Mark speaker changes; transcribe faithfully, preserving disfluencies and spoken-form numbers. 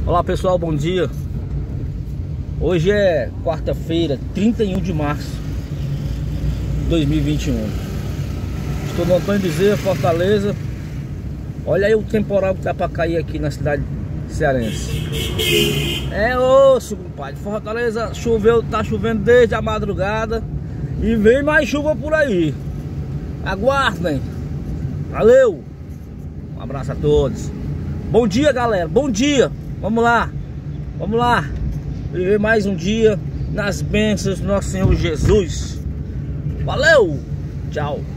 Speaker 1: Olá pessoal, bom dia. Hoje é quarta-feira, trinta e um de março de dois mil e vinte e um. Estou no Antônio Bezerra, Fortaleza. Olha aí o temporal que dá pra cair aqui na cidade cearense. É osso, compadre. Fortaleza choveu, tá chovendo desde a madrugada. E vem mais chuva por aí. Aguardem. Valeu. Um abraço a todos. Bom dia, galera. Bom dia. Vamos lá. Vamos lá. Viver mais um dia nas bênçãos do nosso Senhor Jesus. Valeu. Tchau.